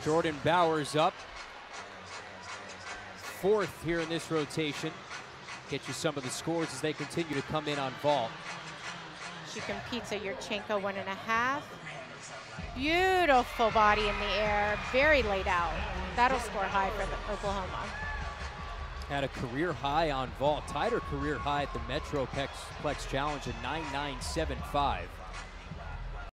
Jordan Bowers up. Fourth here in this rotation. Get you some of the scores as they continue to come in on vault. She competes at Yurchenko 1.5. Beautiful body in the air, very laid out. That'll score high for Oklahoma. Had a career high on vault, tied her career high at the Metroplex Challenge at 9.975.